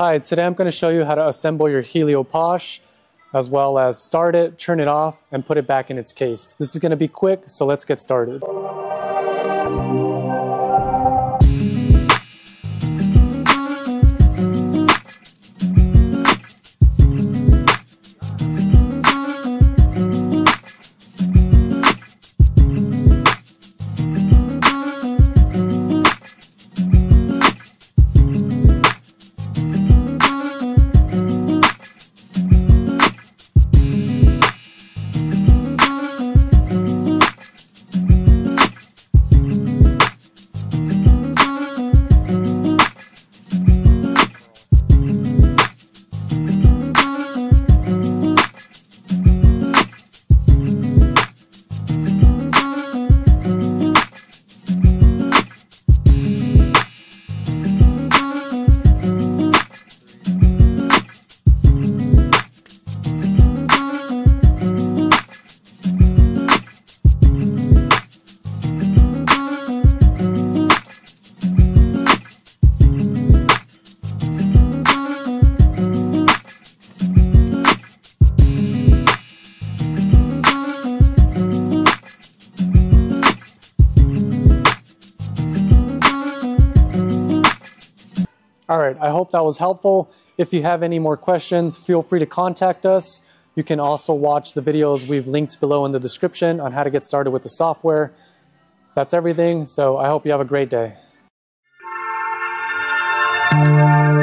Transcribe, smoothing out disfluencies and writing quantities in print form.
Hi, today I'm going to show you how to assemble your Helio Posh, as well as start it, turn it off, and put it back in its case. This is going to be quick, so let's get started. Alright, I hope that was helpful. If you have any more questions, feel free to contact us. You can also watch the videos we've linked below in the description on how to get started with the software. That's everything, so I hope you have a great day.